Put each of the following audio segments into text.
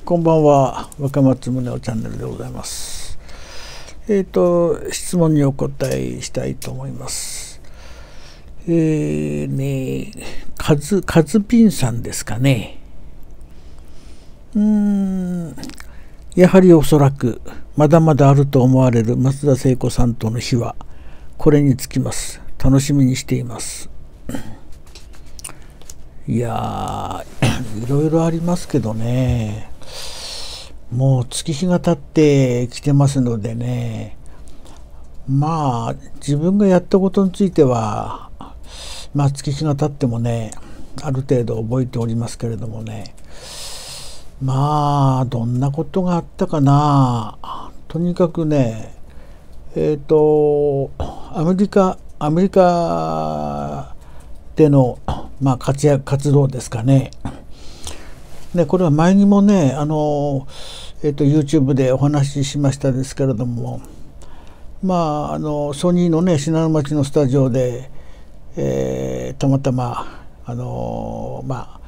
こんばんは、若松宗男チャンネルでございます。質問にお答えしたいと思います。カズピンさんですかね。やはりおそらくまだまだあると思われる松田聖子さんとの日はこれにつきます。楽しみにしています。いやー、いろいろありますけどね。もう月日が経ってきてますのでね、まあ自分がやったことについては月日が経ってもね、ある程度覚えておりますけれどもね、どんなことがあったかな。とにかくね、アメリカでの活動ですかね。これは前にもね、YouTube でお話ししましたですけれども、ソニーのね信濃町のスタジオで、たまたま音を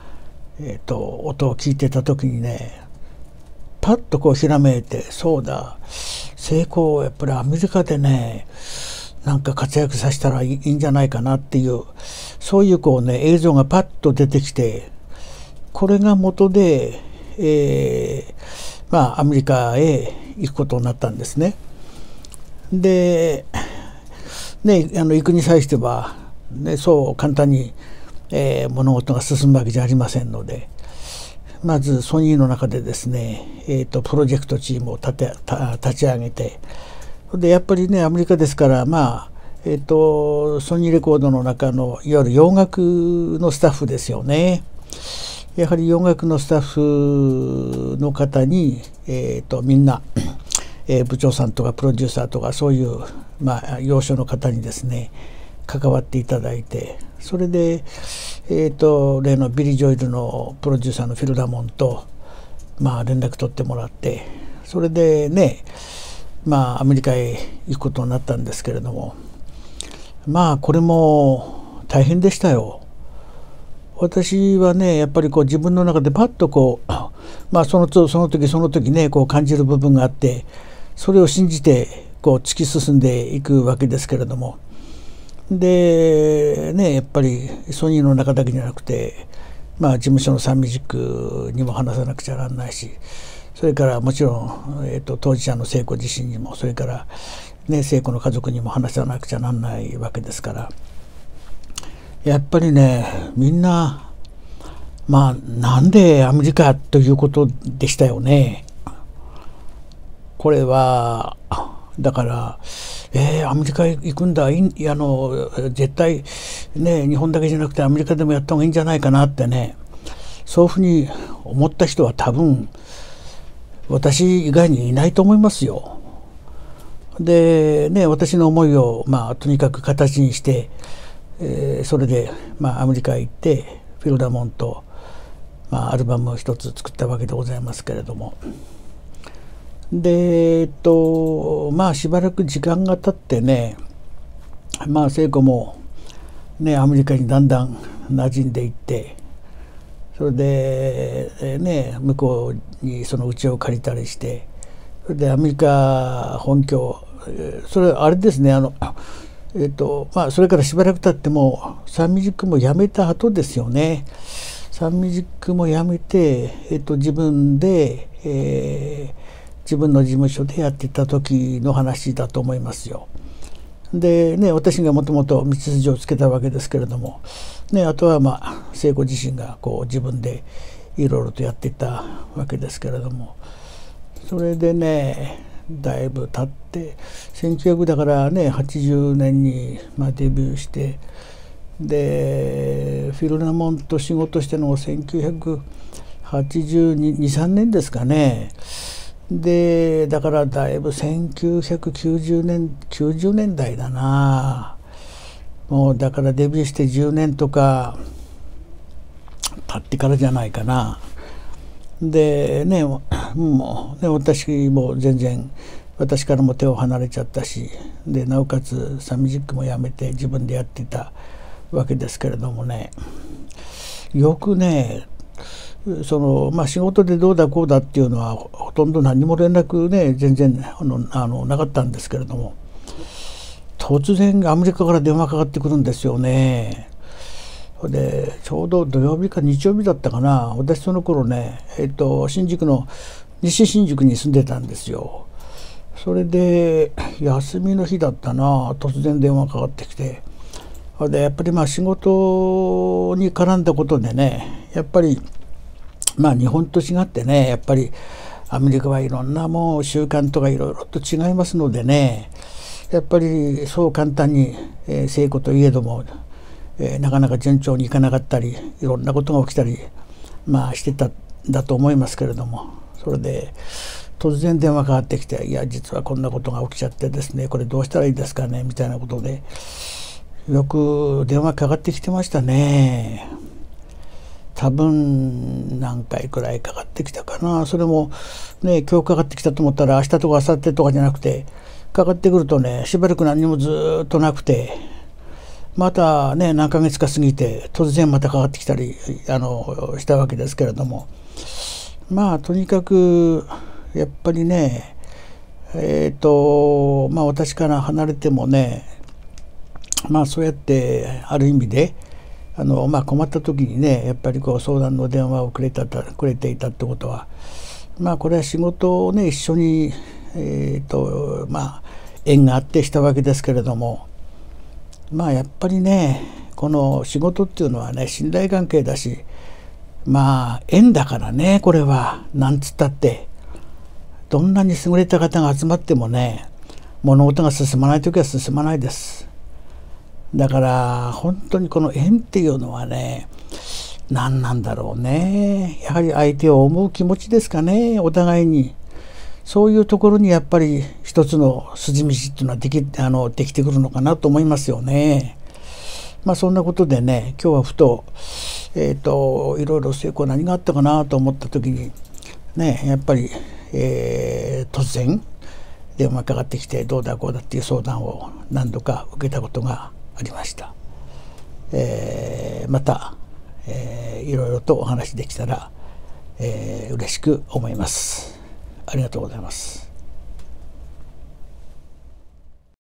聞いてた時にね、パッとこうひらめいて、そうだ、成功をやっぱりアメリカでねなんか活躍させたらいいんじゃないかなっていう、そういうこうね映像がパッと出てきて、これが元で、アメリカへ行くことになったんですね。で、行くに際しては、そう簡単に、物事が進むわけじゃありませんので、まずソニーの中でですね、プロジェクトチームを立ち上げて、でやっぱりねアメリカですから、ソニーレコードの中のいわゆる洋楽のスタッフですよね。やはり洋楽のスタッフの方に、みんな、部長さんとかプロデューサーとかそういう、要所の方にですね関わっていただいて、それで、例のビリー・ジョイルのプロデューサーのフィル・ラモンと、連絡取ってもらって、それでねアメリカへ行くことになったんですけれども、これも大変でしたよ。私はねやっぱりこう自分の中でパッとこうその時ねこう感じる部分があって、それを信じてこう突き進んでいくわけですけれども、でねやっぱりソニーの中だけじゃなくて、事務所のサンミュージックにも話さなくちゃならないし、それからもちろん、当事者の聖子自身にも、それからね聖子の家族にも話さなくちゃならないわけですから、やっぱりねみんななんでアメリカということでしたよね。これはだからアメリカへ行くんだ、絶対ね日本だけじゃなくてアメリカでもやった方がいいんじゃないかなってね、そういうふうに思った人は多分私以外にいないと思いますよ。でね、私の思いをとにかく形にして、それでアメリカへ行ってフィル・ラモンと、アルバムを一つ作ったわけでございますけれども、でしばらく時間が経ってね、聖子もねアメリカにだんだん馴染んでいって、それで向こうにその家を借りたりして、それでアメリカ本拠、それあれですね、それからしばらく経ってもサンミュージックも辞めた後ですよね。サンミュージックも辞めて、自分で、自分の事務所でやっていた時の話だと思いますよ。でね、私がもともと道筋をつけたわけですけれども、あとは聖子自身がこう自分でいろいろとやっていたわけですけれども、それでねだいぶ経って1900だからね80年にデビューして、でフィル・ラモンと仕事しての1982、3年ですかね。でだからだいぶ90年代だな。もうだからデビューして10年とか経ってからじゃないかな。でねもうね私も全然私からも手を離れちゃったし、でなおかつサンミュージックもやめて自分でやってたわけですけれどもね、よくね仕事でどうだこうだっていうのはほとんど何も連絡ね全然なかったんですけれども、突然アメリカから電話かかってくるんですよね。でちょうど土曜日か日曜日だったかな。私その頃ね、新宿の西新宿に住んでたんですよ。それで休みの日だったな、突然電話かかってきて、でやっぱり仕事に絡んだことでね、やっぱり日本と違ってね、やっぱりアメリカはいろんなもう習慣とかいろいろと違いますのでね、やっぱりそう簡単に、成功といえども、なかなか順調にいかなかったり、いろんなことが起きたりしてたんだと思いますけれども、それで突然電話かかってきて、いや実はこんなことが起きちゃってですね、これどうしたらいいですかねみたいなことでよく電話かかってきてましたね。多分何回くらいかかってきたかな。それもね、今日かかってきたと思ったら明日とか明後日とかじゃなくて、かかってくるとね、しばらく何もずっとなくて、またね何ヶ月か過ぎて突然またかかってきたりしたわけですけれども、とにかくやっぱりね、私から離れてもね、そうやってある意味で困った時にね、やっぱり相談の電話をくれていたってことは、これは仕事をね一緒に縁があってしたわけですけれども、やっぱりねこの仕事っていうのはね信頼関係だし、縁だからね、これはなんつったってどんなに優れた方が集まってもね、物事が進まない時は進まないです。だから本当にこの縁っていうのはね、何なんだろうね、やはり相手を思う気持ちですかね。お互いにそういうところにやっぱり一つの筋道っていうのはできてくるのかなと思いますよね。そんなことでね、今日はふといろいろ成功何があったかなと思った時にね、やっぱり、突然電話かかってきてどうだこうだっていう相談を何度か受けたことがありました。また、いろいろとお話できたら、嬉しく思います。ありがとうございます。